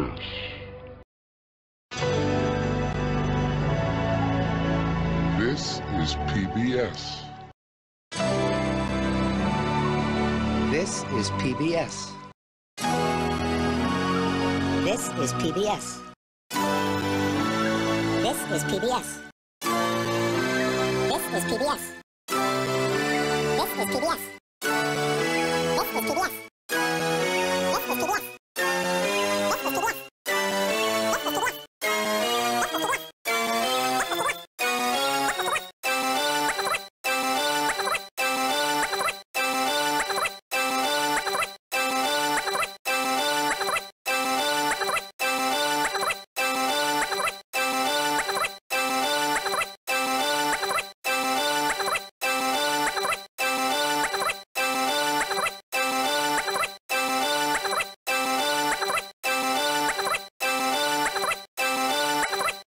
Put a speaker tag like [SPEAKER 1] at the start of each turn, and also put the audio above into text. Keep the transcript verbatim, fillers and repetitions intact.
[SPEAKER 1] Yes. This is P B S.
[SPEAKER 2] This is P B S.
[SPEAKER 3] This is P B S. This is P B S. This is P B S. This is P B S. This is P B S.